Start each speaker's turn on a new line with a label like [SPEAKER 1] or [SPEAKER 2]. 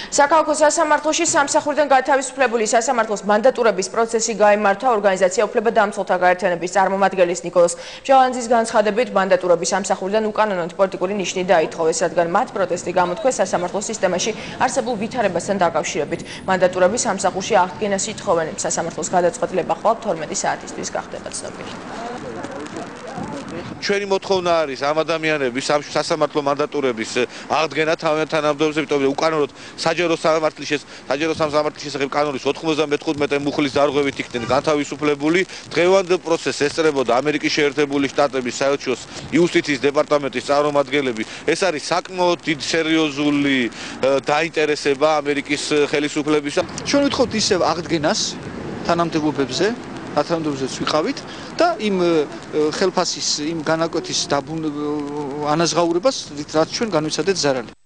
[SPEAKER 1] საქალაქო სასამართლოში სამსახურიდან გათავისუფლებული სასამართლოს მანდატურების პროცესი გაიმართა ორგანიზაცია უფლებადამცველთა გაერთიანების წარმომადგენლის ნიკოლოზ მჟავანძის განცხადებით მანდატურების სამსახურიდან უკანონოდ პოლიტიკური ნიშნი დაითხოვეს, რადგან მათ პროტესტი გამოთქვეს სასამართლო სისტემაში არსებულ ვითარებასთან დაკავშირებით. მანდატურების სამსახურში აღდგენას ითხოვენ. სასამართლოს გადაწყვეტილება ხვალ 12 საათისთვის გახდება ცნობილი.
[SPEAKER 2] ჩვენი მოთხოვნა არის ამ ადამიანების სასამართლო მანდატურების აღდგენა თანამდებობაზე, იმიტომ რომ უკანონოდ საჯარო სამსამართლის შესახებ კანონის 95 მუხლის დარღვევით იქნენ განთავისუფლებული. დღევანდელ პროცესს ესწრებოდა ამერიკის შეერთებული შტატების საელჩოს იუსტიციის დეპარტამენტის წარმომადგენლები. ეს არის საკმაოდ დიდი სერიოზული დაინტერესება ამერიკის ხელისუფლებისა.
[SPEAKER 3] ჩვენ ვითხოვთ ისევ აღდგენას თანამდებობებზე, თანამდებობზეც ვიყავით და იმ ხელფასის, იმ განაკვეთის ანაზღაურებას, რაც ჩვენ განვიცადეთ ზარალი.